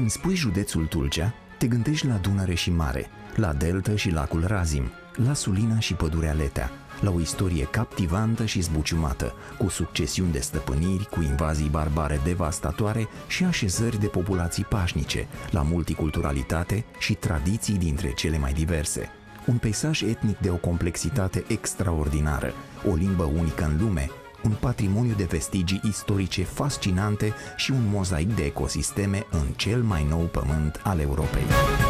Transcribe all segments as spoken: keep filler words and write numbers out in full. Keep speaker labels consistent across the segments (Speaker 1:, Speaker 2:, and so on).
Speaker 1: Când spui județul Tulcea, te gândești la Dunăre și mare, la delta și lacul Razim, la Sulina și pădurea Letea, la o istorie captivantă și zbuciumată, cu succesiuni de stăpâniri, cu invazii barbare devastatoare și așezări de populații pașnice, la multiculturalitate și tradiții dintre cele mai diverse. Un peisaj etnic de o complexitate extraordinară, o limbă unică în lume, un patrimoniu de vestigii istorice fascinante și un mozaic de ecosisteme în cel mai nou pământ al Europei.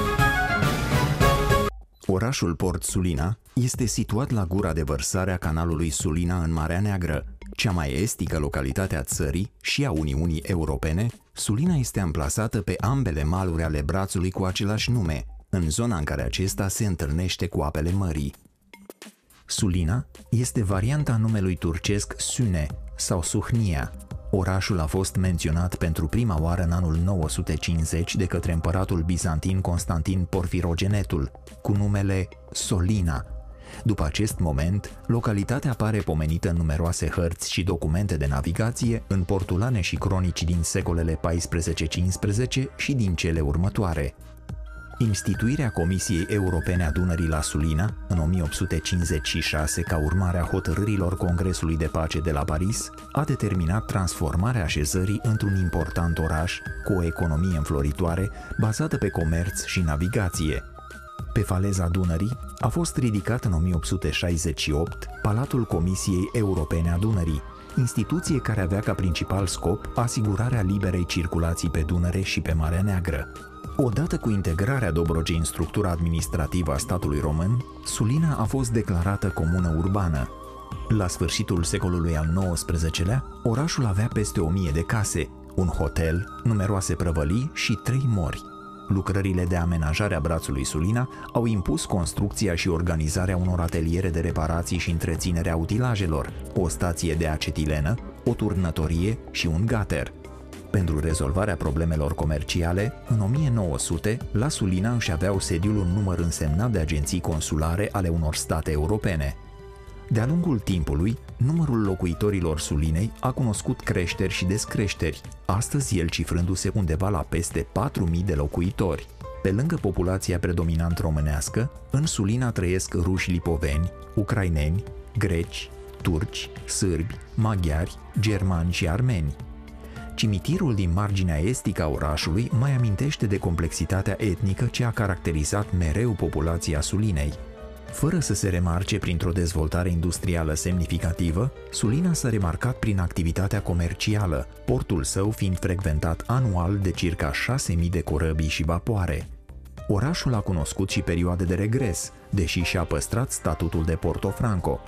Speaker 1: Orașul Port Sulina este situat la gura de vărsare a canalului Sulina în Marea Neagră, cea mai estică localitate a țării și a Uniunii Europene. Sulina este amplasată pe ambele maluri ale brațului cu același nume, în zona în care acesta se întâlnește cu apele mării. Sulina este varianta numelui turcesc Süne sau Suhnia. Orașul a fost menționat pentru prima oară în anul nouă sute cincizeci de către împăratul bizantin Constantin Porfirogenetul, cu numele Solina. După acest moment, localitatea apare pomenită în numeroase hărți și documente de navigație, în portulane și cronici din secolele paisprezece cincisprezece și din cele următoare. Instituirea Comisiei Europene a Dunării la Sulina, în o mie opt sute cincizeci și șase, ca urmare a hotărârilor Congresului de Pace de la Paris, a determinat transformarea așezării într-un important oraș cu o economie înfloritoare bazată pe comerț și navigație. Pe faleza Dunării a fost ridicat în o mie opt sute șaizeci și opt Palatul Comisiei Europene a Dunării, instituție care avea ca principal scop asigurarea liberei circulații pe Dunăre și pe Marea Neagră. Odată cu integrarea Dobrogei în structura administrativă a statului român, Sulina a fost declarată comună urbană. La sfârșitul secolului al nouăsprezecelea, orașul avea peste o mie de case, un hotel, numeroase prăvălii și trei mori. Lucrările de amenajare a brațului Sulina au impus construcția și organizarea unor ateliere de reparații și întreținerea utilajelor, o stație de acetilenă, o turnătorie și un gater. Pentru rezolvarea problemelor comerciale, în o mie nouă sute, la Sulina își aveau sediul un număr însemnat de agenții consulare ale unor state europene. De-a lungul timpului, numărul locuitorilor Sulinei a cunoscut creșteri și descreșteri, astăzi el cifrându-se undeva la peste patru mii de locuitori. Pe lângă populația predominant românească, în Sulina trăiesc ruși lipoveni, ucraineni, greci, turci, sârbi, maghiari, germani și armeni. Cimitirul din marginea estică a orașului mai amintește de complexitatea etnică ce a caracterizat mereu populația Sulinei. Fără să se remarce printr-o dezvoltare industrială semnificativă, Sulina s-a remarcat prin activitatea comercială, portul său fiind frecventat anual de circa șase mii de corăbii și vapoare. Orașul a cunoscut și perioade de regres, deși și-a păstrat statutul de Porto Franco.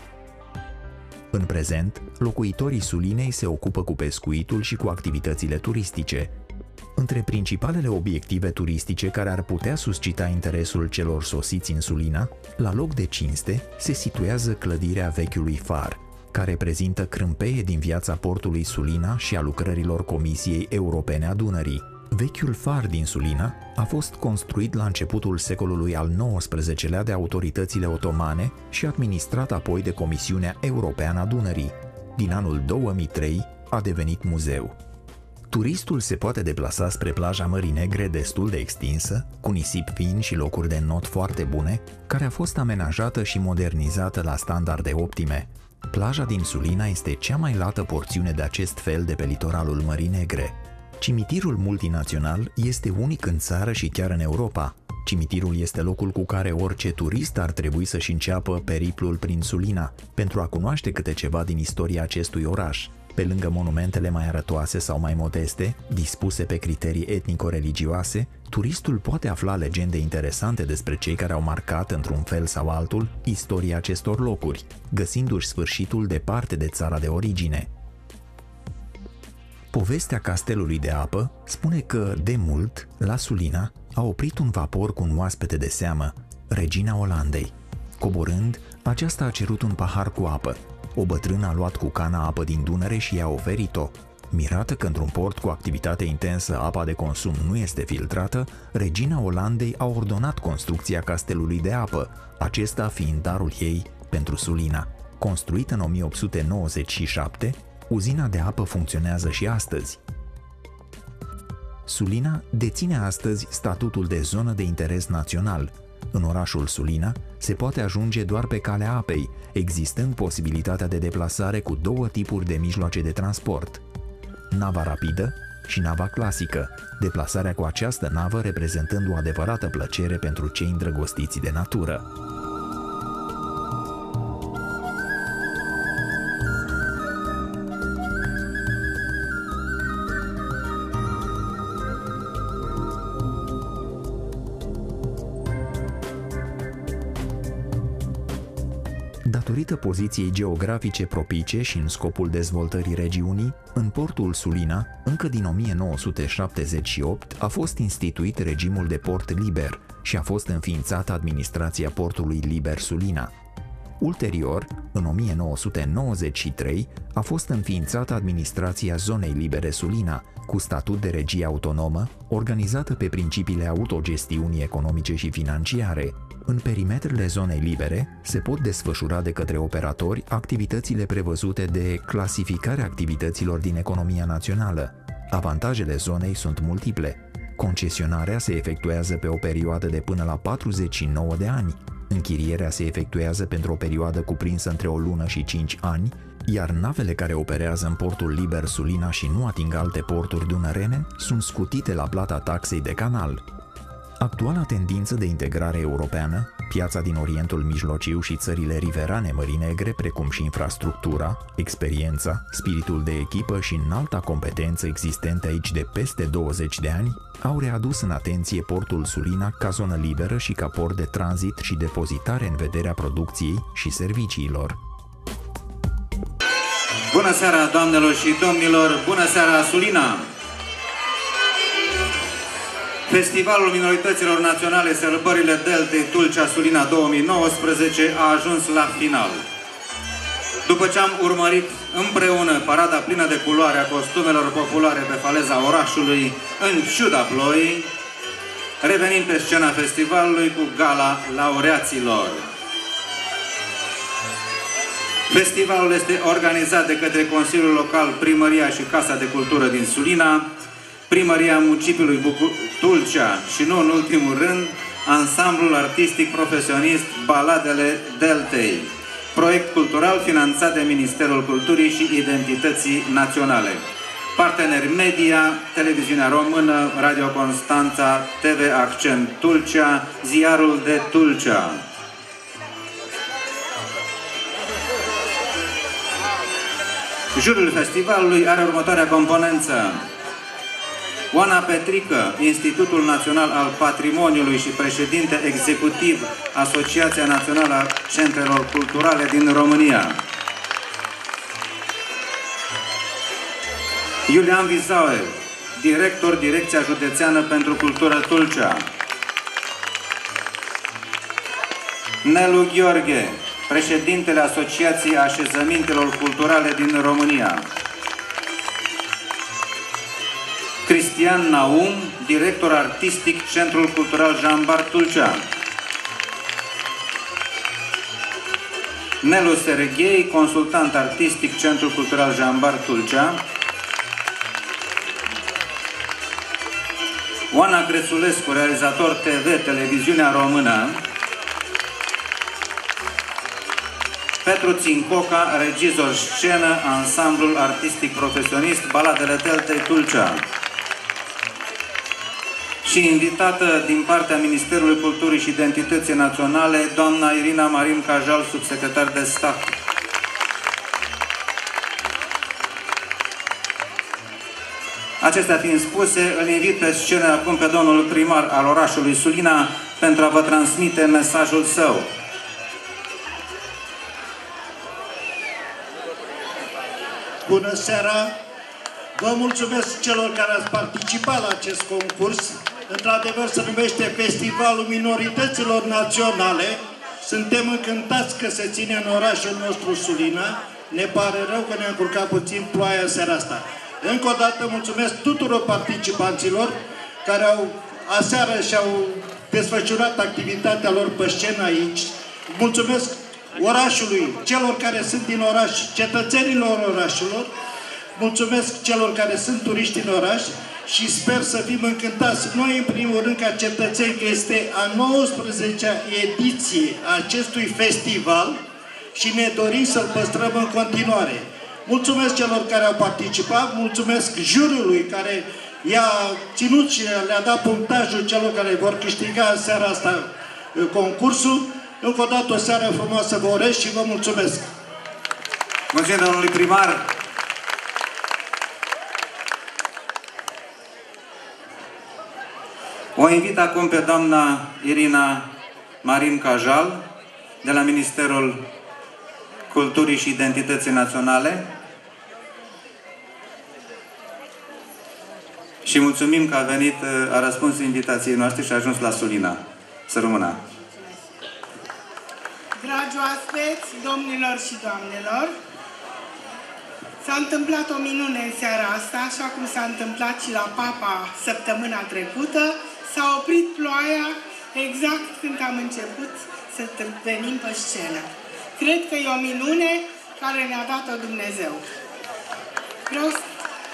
Speaker 1: În prezent, locuitorii Sulinei se ocupă cu pescuitul și cu activitățile turistice. Între principalele obiective turistice care ar putea suscita interesul celor sosiți în Sulina, la loc de cinste se situează clădirea vechiului far, care prezintă crâmpeie din viața portului Sulina și a lucrărilor Comisiei Europene a Dunării. Vechiul far din Sulina a fost construit la începutul secolului al nouăsprezecelea de autoritățile otomane și administrat apoi de Comisiunea Europeană a Dunării. Din anul două mii trei a devenit muzeu. Turistul se poate deplasa spre plaja Mării Negre destul de extinsă, cu nisip fin și locuri de not foarte bune, care a fost amenajată și modernizată la standarde optime. Plaja din Sulina este cea mai lată porțiune de acest fel de pe litoralul Mării Negre. Cimitirul multinațional este unic în țară și chiar în Europa. Cimitirul este locul cu care orice turist ar trebui să-și înceapă periplul prin Sulina, pentru a cunoaște câte ceva din istoria acestui oraș. Pe lângă monumentele mai arătoase sau mai modeste, dispuse pe criterii etnico-religioase, turistul poate afla legende interesante despre cei care au marcat, într-un fel sau altul, istoria acestor locuri, găsindu-și sfârșitul departe de țara de origine. Povestea castelului de apă spune că, de mult, la Sulina a oprit un vapor cu un oaspete de seamă, regina Olandei. Coborând, aceasta a cerut un pahar cu apă. O bătrână a luat cu cana apă din Dunăre și i-a oferit-o. Mirată că într-un port cu activitate intensă apa de consum nu este filtrată, regina Olandei a ordonat construcția castelului de apă, acesta fiind darul ei pentru Sulina. Construită în o mie opt sute nouăzeci și șapte, uzina de apă funcționează și astăzi. Sulina deține astăzi statutul de zonă de interes național. În orașul Sulina se poate ajunge doar pe calea apei, existând posibilitatea de deplasare cu două tipuri de mijloace de transport: nava rapidă și nava clasică, deplasarea cu această navă reprezentând o adevărată plăcere pentru cei îndrăgostiți de natură. Datorită poziției geografice propice și în scopul dezvoltării regiunii, în portul Sulina, încă din o mie nouă sute șaptezeci și opt, a fost instituit regimul de port liber și a fost înființată administrația portului liber Sulina. Ulterior, în o mie nouă sute nouăzeci și trei, a fost înființată administrația zonei libere Sulina, cu statut de regie autonomă, organizată pe principiile autogestiunii economice și financiare. În perimetrele zonei libere se pot desfășura de către operatori activitățile prevăzute de clasificarea activităților din economia națională. Avantajele zonei sunt multiple. Concesionarea se efectuează pe o perioadă de până la patruzeci și nouă de ani. Închirierea se efectuează pentru o perioadă cuprinsă între o lună și cinci ani, iar navele care operează în portul liber Sulina și nu ating alte porturi dunărene sunt scutite la plata taxei de canal. Actuala tendință de integrare europeană, piața din Orientul Mijlociu și țările riverane Mării Negre, precum și infrastructura, experiența, spiritul de echipă și înalta competență existente aici de peste douăzeci de ani, au readus în atenție portul Sulina ca zonă liberă și ca port de tranzit și depozitare în vederea producției și serviciilor.
Speaker 2: Bună seara, doamnelor și domnilor! Bună seara, Sulina! Festivalul Minorităților Naționale Sărbările Deltei Tulcea Sulina două mii nouăsprezece a ajuns la final. După ce am urmărit împreună parada plină de culoare a costumelor populare pe faleza orașului, în ciuda ploii, revenim pe scena festivalului cu gala laureaților. Festivalul este organizat de către Consiliul Local, Primăria și Casa de Cultură din Sulina, Primăria Municipiului Tulcea și, nu în ultimul rând, Ansamblul Artistic Profesionist Baladele Deltei, proiect cultural finanțat de Ministerul Culturii și Identității Naționale. Parteneri media, Televiziunea Română, Radio Constanța, T V Accent Tulcea, Ziarul de Tulcea. Jurul festivalului are următoarea componență: Oana Petrică, Institutul Național al Patrimoniului și președinte executiv Asociația Națională a Centrelor Culturale din România. Iulian Vizaue, director Direcția Județeană pentru Cultură Tulcea. Nelu Gheorghe, președintele Asociației Așezămintelor Culturale din România. Cristian Naum, director artistic Centrul Cultural Jambar Tulcea. Nelu Serghei, consultant artistic Centrul Cultural Jambar Tulcea. Oana Crețulescu, realizator T V, Televiziunea Română. Petru Țincoca, regizor scenă, Ansamblul Artistic Profesionist Baladele Deltei Tulcea. Și invitată din partea Ministerului Culturii și Identității Naționale, doamna Irina Marin Cajal, subsecretar de stat. Acestea fiind spuse, îl invit pe scenă acum pe domnul primar al orașului Sulina pentru a vă transmite mesajul său.
Speaker 3: Bună seara! Vă mulțumesc celor care ați participat la acest concurs. Într-adevăr se numește Festivalul Minorităților Naționale. Suntem încântați că se ține în orașul nostru Sulina. Ne pare rău că ne-a încurcat puțin ploaia seara asta. Încă o dată mulțumesc tuturor participanților care au aseară și-au desfășurat activitatea lor pe scenă aici. Mulțumesc orașului, celor care sunt din oraș, cetățenilor orașelor. Mulțumesc celor care sunt turiști în oraș și sper să fim încântați noi, în primul rând, ca cetățeni, că este a nouăsprezecea ediție a acestui festival și ne dorim să-l păstrăm în continuare. Mulțumesc celor care au participat, mulțumesc juriului care i-a ținut și le-a dat punctajul celor care vor câștiga în seara asta concursul. Încă o dată o seară frumoasă vă urez și vă mulțumesc.
Speaker 2: Mulțumesc, domnului primar. O invit acum pe doamna Irina Marin Cajal, de la Ministerul Culturii și Identității Naționale. Și mulțumim că a venit, a răspuns invitației noastre și a ajuns la Sulina. Să rămână.
Speaker 4: Dragi oaspeți, domnilor și doamnelor, s-a întâmplat o minune în seara asta, așa cum s-a întâmplat și la Papa săptămâna trecută. S-a oprit ploaia exact când am început să venim pe scenă. Cred că e o minune care ne-a dat-o Dumnezeu. Vreau să...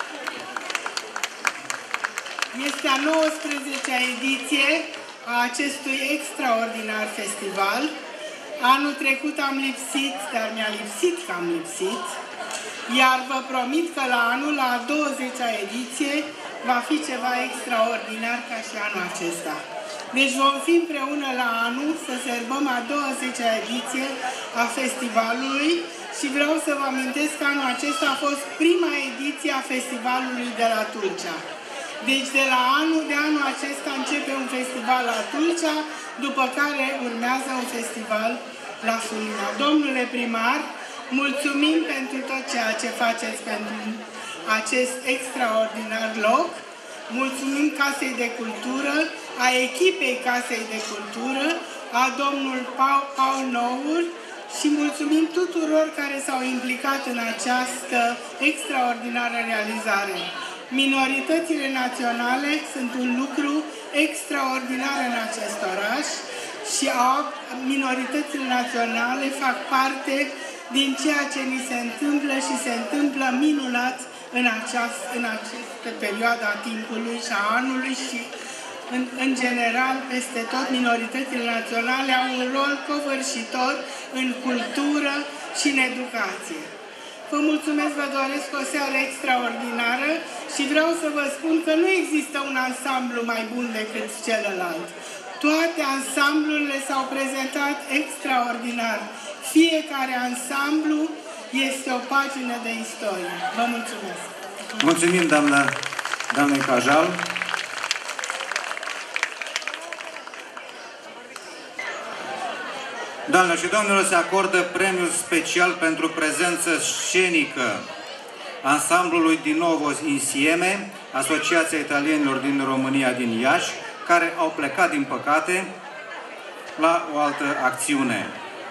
Speaker 4: Este a nouăsprezecea ediție a acestui extraordinar festival. Anul trecut am lipsit, dar mi-a lipsit că am lipsit, iar vă promit că la anul, la a douăzecea ediție, va fi ceva extraordinar ca și anul acesta. Deci vom fi împreună la anul să sărbăm a douăzecea ediție a festivalului și vreau să vă amintesc că anul acesta a fost prima ediție a festivalului de la Tulcea. Deci de la anul de anul acesta începe un festival la Tulcea, după care urmează un festival la Sulina. Domnule primar, mulțumim pentru tot ceea ce faceți pentru acest extraordinar loc. Mulțumim Casei de Cultură, a echipei Casei de Cultură, a domnul Paul, Paul Nour și mulțumim tuturor care s-au implicat în această extraordinară realizare. Minoritățile naționale sunt un lucru extraordinar în acest oraș și minoritățile naționale fac parte din ceea ce ni se întâmplă și se întâmplă minunat în, aceast, în această perioadă a timpului și a anului și în, în general peste tot minoritățile naționale au un rol covârșitor în cultură și în educație. Vă mulțumesc, vă doresc o seară extraordinară și vreau să vă spun că nu există un ansamblu mai bun decât celălalt. Toate ansamblurile s-au prezentat extraordinar. Fiecare ansamblu este o pagină de istorie. Vă mulțumesc!
Speaker 2: Mulțumim, doamna, doamnei Cajal. Doamnelor și domnilor, se acordă premiul special pentru prezență scenică ansamblului Dinovo Insieme, Asociația Italienilor din România din Iași, care au plecat, din păcate, la o altă acțiune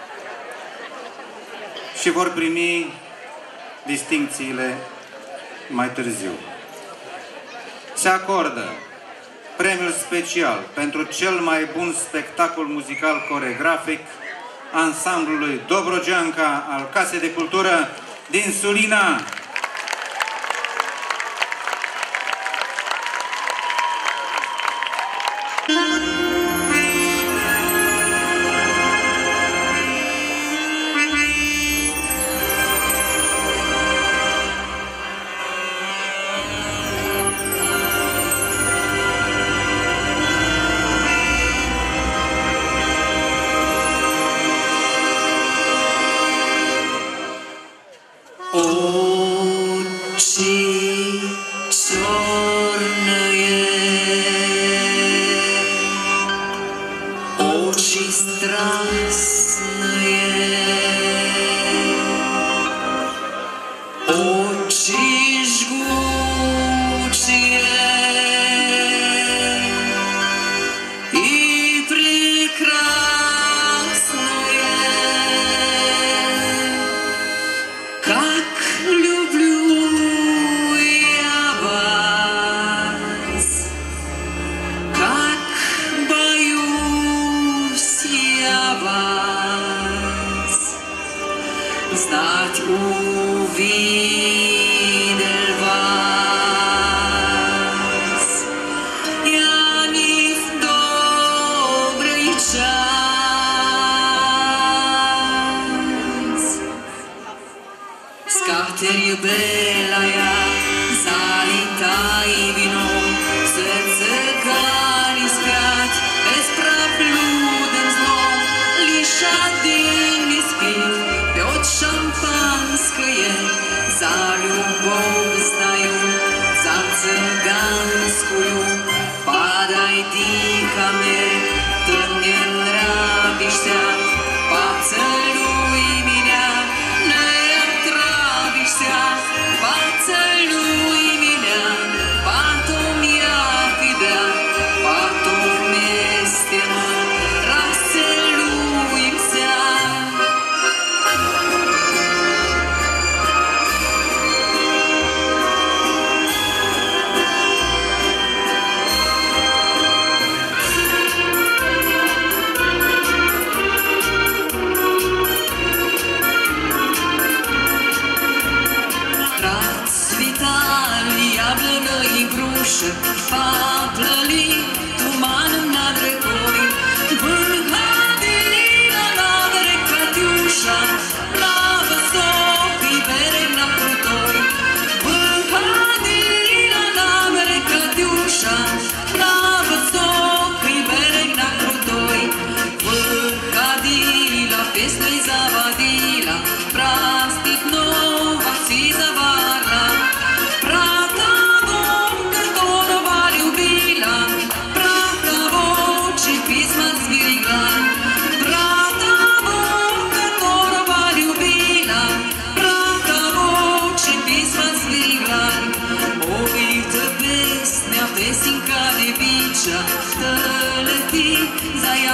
Speaker 2: și vor primi distincțiile mai târziu. Se acordă premiul special pentru cel mai bun spectacol muzical coregrafic ansamblului Dobrogeanca al Casei de Cultură din Sulina.
Speaker 5: Uvi del vas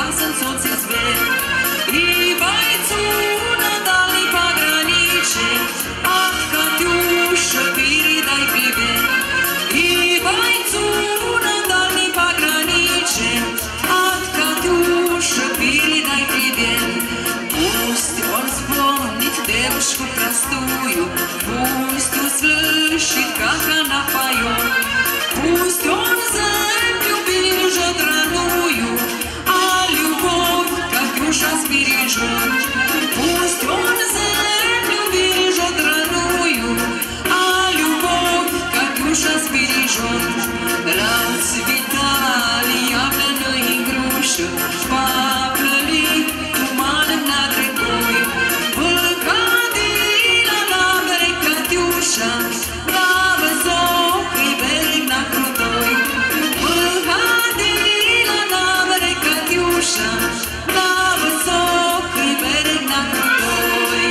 Speaker 5: să însoțiți veri. I bajțuna dali pagranice, a Catiușă piri dai pive. I bajțuna dali pagranice, a Catiușă piri dai pive. Pust on zvonit devšku prastuju, pust услышит, как она поет. Пусть он землю бережет родную, а любовь Катюша сбережет. Пусть он землю бережет родную, а любовь Катюша сбережет. Расцветали яблоня и груша, поплыли туманом над рекой. Выходила на берег Катюша, на высокий берег, на крутой. Выходила на берег Катюша, на высокий берег, на крутой.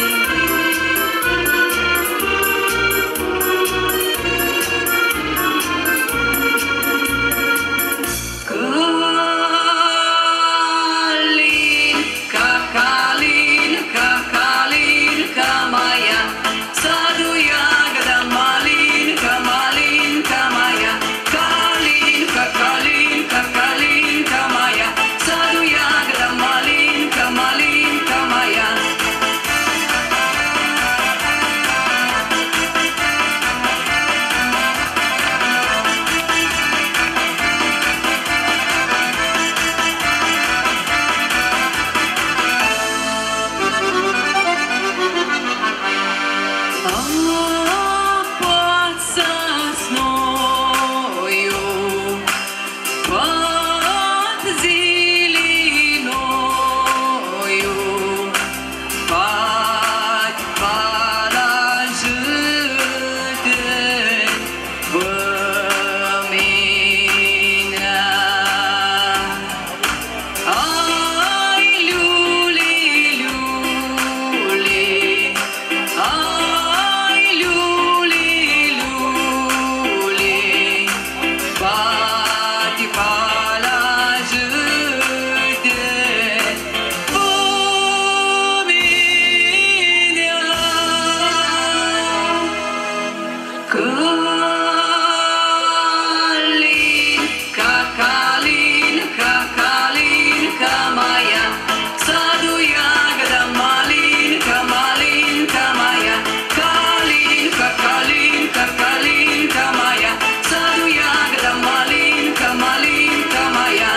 Speaker 5: Калинка, калинка, калинка моя, в саду ягода малинка, малинка моя. Калинка, калинка, калинка моя, в саду ягода малинка, малинка моя. А под сосною, под зеленою, пать положите в меня. Ай, люли, люли, ай, люли, люли, пати положите в меня. Калинка, калинка, калинка моя, в саду ягода малинка, малинка моя. Калинка, калинка, калинка моя, в саду ягода малинка, малинка моя.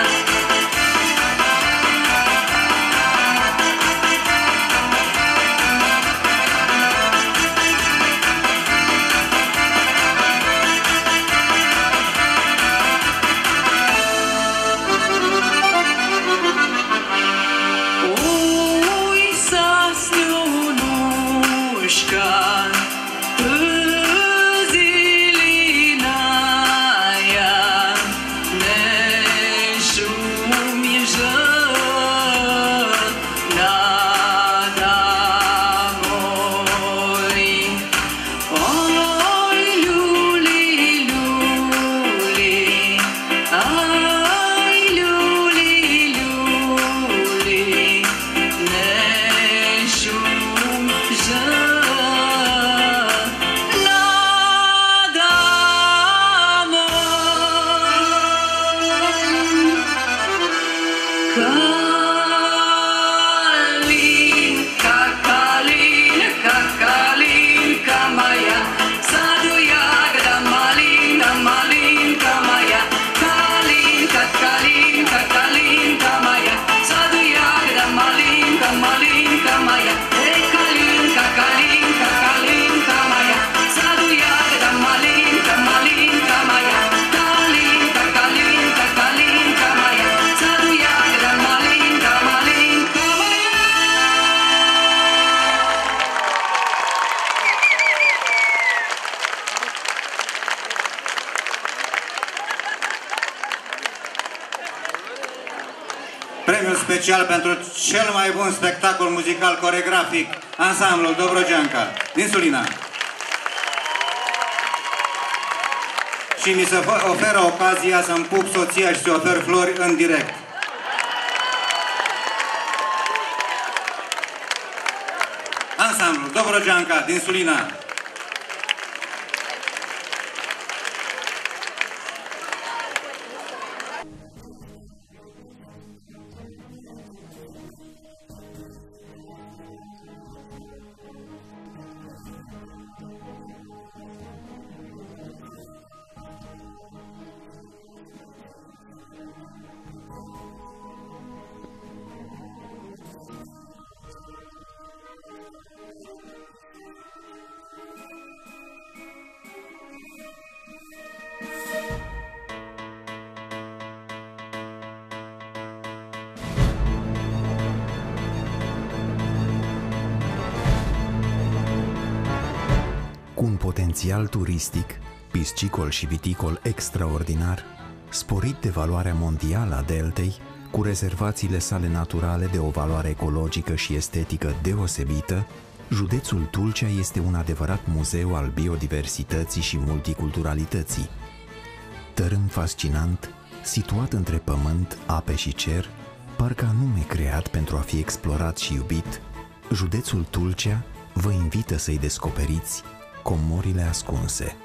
Speaker 5: Ой, соснюнушка, зеленая, не шуми же надо мной. Ой, люли, люли, ай, люли, люли, не шум же надо мной. Калинка, калинка, калинка моя, в саду ягода малинка, малинка моя. Калинка, калинка, калинка моя, в саду ягода малинка, малинка моя. Эй, калинка, калинка, калинка моя, в саду ягода малинка, малинка моя. Калинка, калинка, калинка моя, в саду ягода малинка, малинка моя.
Speaker 2: Premiul special pentru cel mai bun spectacol muzical coregrafic, ansamblul Dobrogeanca, din Sulina. Și mi se oferă ocazia să-mi pup soția și să ofer flori în direct. ansamblu Dobrogeanca din Sulina.
Speaker 1: Cu un potențial turistic, piscicol și viticol extraordinar, sporit de valoarea mondială a deltei, cu rezervațiile sale naturale de o valoare ecologică și estetică deosebită, județul Tulcea este un adevărat muzeu al biodiversității și multiculturalității. Tărâm fascinant, situat între pământ, ape și cer, parcă anume creat pentru a fi explorat și iubit, județul Tulcea vă invită să-i descoperiți comorile ascunse.